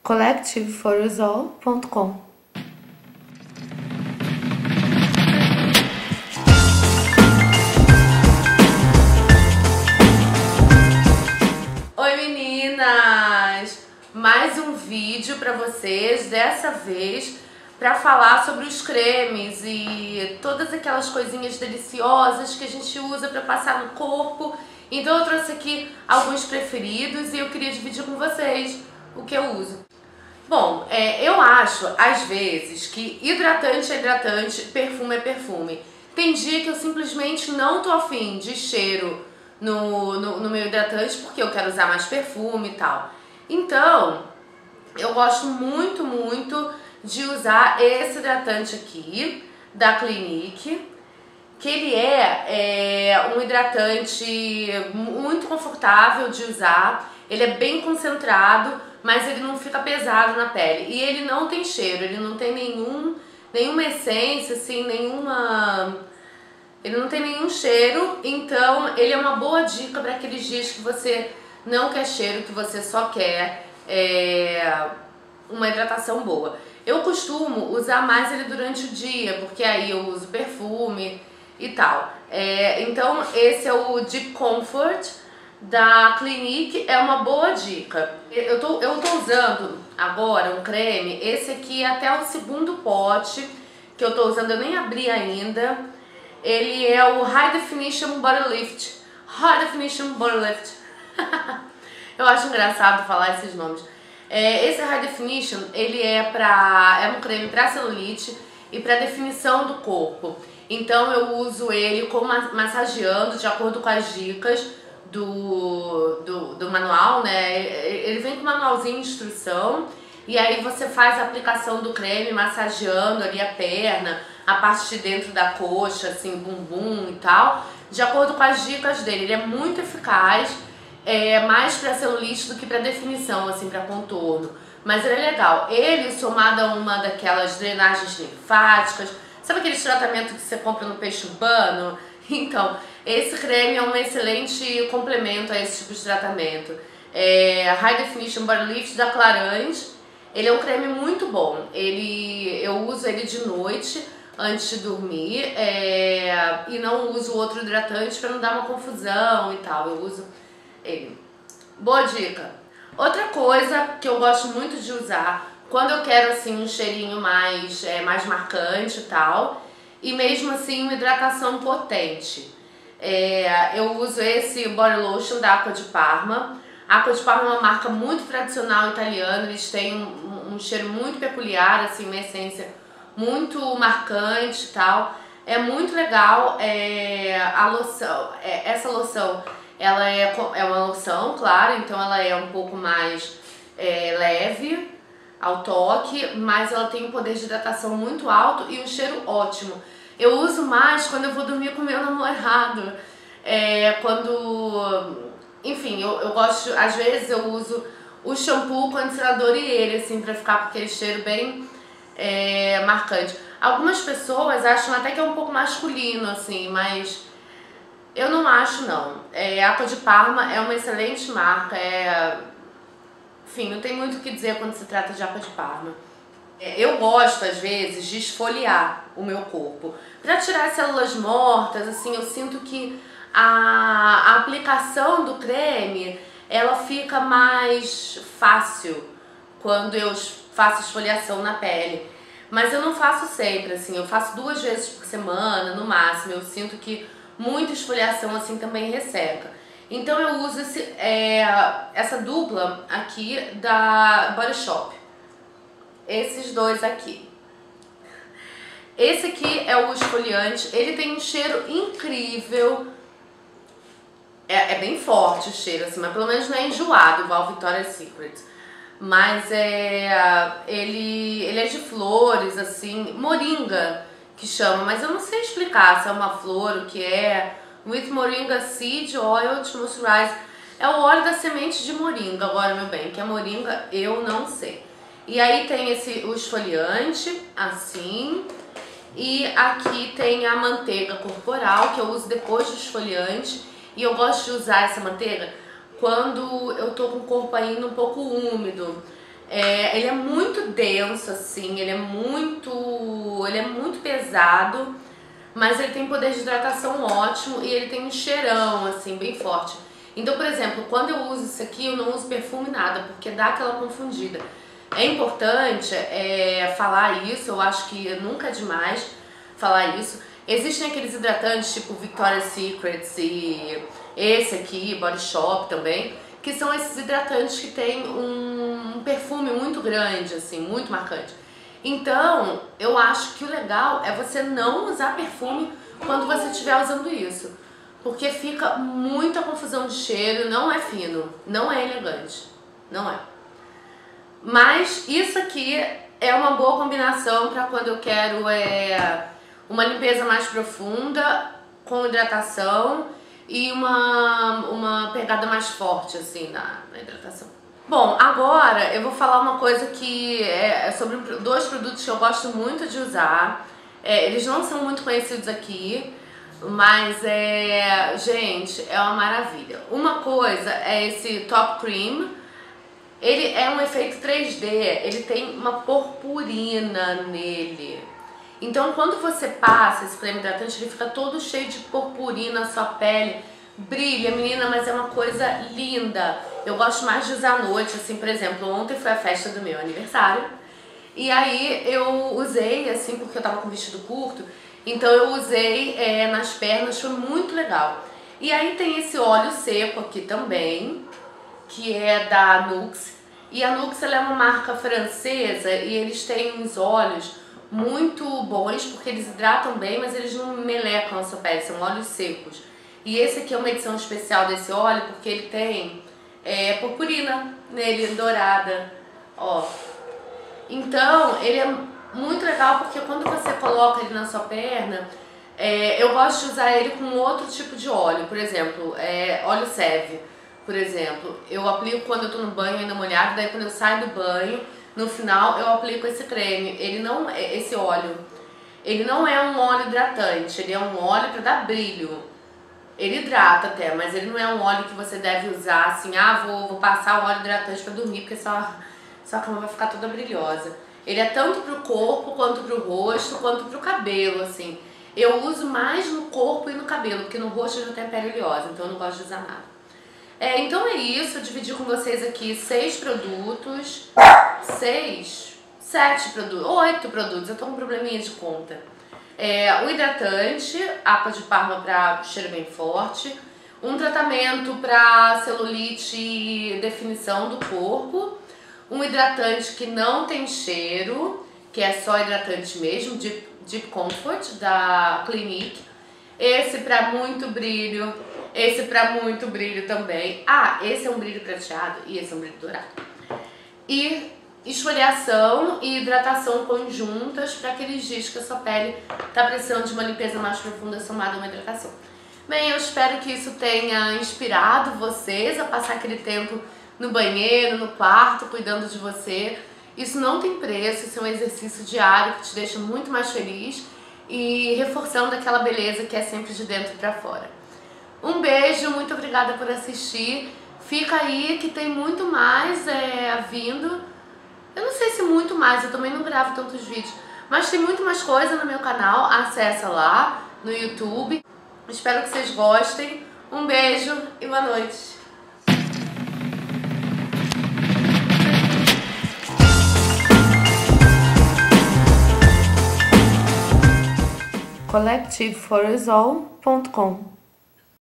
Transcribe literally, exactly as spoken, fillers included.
collective for us all ponto com. Oi meninas! Mais um vídeo pra vocês, dessa vez para falar sobre os cremes e todas aquelas coisinhas deliciosas que a gente usa para passar no corpo. Então eu trouxe aqui alguns preferidos e eu queria dividir com vocês o que eu uso. Bom, é, eu acho às vezes que hidratante é hidratante, perfume é perfume. Tem dia que eu simplesmente não tô afim de cheiro no, no, no meu hidratante porque eu quero usar mais perfume e tal. Então eu gosto muito, muito de usar esse hidratante aqui da Clinique, que ele é, é um hidratante muito confortável de usar. Ele é bem concentrado, mas ele não fica pesado na pele e ele não tem cheiro, ele não tem nenhum, nenhuma essência, assim, nenhuma... Ele não tem nenhum cheiro, então ele é uma boa dica para aqueles dias que você não quer cheiro, que você só quer é, uma hidratação boa. Eu costumo usar mais ele durante o dia, porque aí eu uso perfume e tal. É, então esse é o Deep Comfort da Clinique, é uma boa dica. Eu tô, eu tô usando agora um creme, esse aqui é até o segundo pote que eu tô usando, eu nem abri ainda. Ele é o High Definition Body Lift. High Definition Body Lift. Eu acho engraçado falar esses nomes. É, esse High Definition, ele é, pra, é um creme para celulite e para definição do corpo. Então eu uso ele como massageando de acordo com as dicas do, do, do manual, né? Ele vem com um manualzinho de instrução e aí você faz a aplicação do creme massageando ali a perna, a parte de dentro da coxa, assim, bumbum e tal, de acordo com as dicas dele. Ele é muito eficaz. É mais para celulite do que para definição, assim, para contorno. Mas ele é legal. Ele, somado a uma daquelas drenagens linfáticas, sabe aqueles tratamentos que você compra no peixe urbano? Então, esse creme é um excelente complemento a esse tipo de tratamento. É High Definition Body Lift da Clarins. Ele é um creme muito bom. Ele, eu uso ele de noite, antes de dormir, é, e não uso outro hidratante para não dar uma confusão e tal. Eu uso ele. Boa dica. Outra coisa que eu gosto muito de usar quando eu quero assim um cheirinho mais, é, mais marcante e tal, e mesmo assim uma hidratação potente, é, eu uso esse body lotion da Acqua di Parma. A Acqua di Parma é uma marca muito tradicional italiana, eles têm um, um cheiro muito peculiar, assim, uma essência muito marcante e tal. É muito legal. É, a loção, é, essa loção ela é, é uma loção, claro, então ela é um pouco mais é, leve ao toque, mas ela tem um poder de hidratação muito alto e um cheiro ótimo. Eu uso mais quando eu vou dormir com meu namorado, é, quando... Enfim, eu, eu gosto, às vezes eu uso o shampoo, o condicionador e ele, assim, pra ficar com aquele cheiro bem é, marcante. Algumas pessoas acham até que é um pouco masculino, assim, mas... eu não acho, não. É, a Acqua di Parma é uma excelente marca. É... Enfim, não tem muito o que dizer quando se trata de Acqua di Parma. É, eu gosto, às vezes, de esfoliar o meu corpo. Pra tirar as células mortas, assim, eu sinto que a, a aplicação do creme, ela fica mais fácil quando eu faço esfoliação na pele. Mas eu não faço sempre, assim. Eu faço duas vezes por semana, no máximo. Eu sinto que muita esfoliação assim também resseca. Então eu uso esse, é, essa dupla aqui da Body Shop. Esses dois aqui. Esse aqui é o esfoliante. Ele tem um cheiro incrível. É, é bem forte o cheiro, assim, mas pelo menos não é enjoado, igual Victoria's Secret. Mas é, ele, ele é de flores, assim, moringa que chama, mas eu não sei explicar se é uma flor, o que é. With Moringa Seed Oil to Moisturize. É o óleo da semente de moringa, agora, meu bem, que é moringa, eu não sei. E aí tem esse, o esfoliante, assim. E aqui tem a manteiga corporal, que eu uso depois do esfoliante. E eu gosto de usar essa manteiga quando eu tô com o corpo ainda um pouco úmido. É, ele é muito denso, assim, ele é muito, ele é muito pesado, mas ele tem poder de hidratação ótimo e ele tem um cheirão, assim, bem forte. Então, por exemplo, quando eu uso isso aqui, eu não uso perfume nada, porque dá aquela confundida. É importante é, falar isso, eu acho que nunca é demais falar isso. Existem aqueles hidratantes tipo Victoria's Secret e esse aqui, Body Shop também, que são esses hidratantes que tem um, um perfume muito grande, assim, muito marcante. Então, eu acho que o legal é você não usar perfume quando você estiver usando isso, porque fica muita confusão de cheiro, não é fino, não é elegante, não é. Mas isso aqui é uma boa combinação para quando eu quero é, uma limpeza mais profunda, com hidratação e uma, uma pegada mais forte assim na, na hidratação. Bom, agora eu vou falar uma coisa que é sobre dois produtos que eu gosto muito de usar. É, eles não são muito conhecidos aqui, mas é, gente, é uma maravilha. Uma coisa é esse Top Cream. Ele é um efeito três D, ele tem uma purpurina nele. Então quando você passa esse creme hidratante, ele fica todo cheio de purpurina na sua pele. Brilha, menina, mas é uma coisa linda. Eu gosto mais de usar à noite, assim, por exemplo, ontem foi a festa do meu aniversário. E aí eu usei, assim, porque eu tava com vestido curto, então eu usei é, nas pernas, foi muito legal. E aí tem esse óleo seco aqui também, que é da Nux. E a Nux ela é uma marca francesa e eles têm uns óleos muito bons, porque eles hidratam bem, mas eles não melecam a sua pele, são óleos secos. E esse aqui é uma edição especial desse óleo, porque ele tem é, purpurina nele, dourada, ó. Então, ele é muito legal, porque quando você coloca ele na sua perna, é, eu gosto de usar ele com outro tipo de óleo, por exemplo, é, óleo Seve. Por exemplo, eu aplico quando eu tô no banho ainda molhado, daí quando eu saio do banho, no final eu aplico esse creme. Ele não, esse óleo, ele não é um óleo hidratante, ele é um óleo para dar brilho. Ele hidrata até, mas ele não é um óleo que você deve usar assim, ah, vou, vou passar o óleo hidratante para dormir, porque sua, sua cama vai ficar toda brilhosa. Ele é tanto pro corpo, quanto pro rosto, quanto pro cabelo, assim. Eu uso mais no corpo e no cabelo, porque no rosto eu já tenho pele oleosa, então eu não gosto de usar nada. É, então é isso, eu dividi com vocês aqui seis produtos, seis, sete produtos, oito produtos, eu tô com um probleminha de conta. É, o hidratante, água de Parma para cheiro bem forte, um tratamento para celulite e definição do corpo, um hidratante que não tem cheiro, que é só hidratante mesmo, Deep, Deep Comfort da Clinique, esse para muito brilho, esse para muito brilho também. Ah, esse é um brilho prateado e esse é um brilho dourado. E esfoliação e hidratação conjuntas para aqueles dias que a sua pele está precisando de uma limpeza mais profunda somada a uma hidratação. Bem, eu espero que isso tenha inspirado vocês a passar aquele tempo no banheiro, no quarto, cuidando de você. Isso não tem preço, isso é um exercício diário que te deixa muito mais feliz e reforçando aquela beleza que é sempre de dentro para fora. Um beijo, muito obrigada por assistir. Fica aí que tem muito mais é, vindo. Eu não sei se muito mais, eu também não gravo tantos vídeos, mas tem muito mais coisa no meu canal, acessa lá no YouTube. Espero que vocês gostem. Um beijo e boa noite. collective for us all ponto com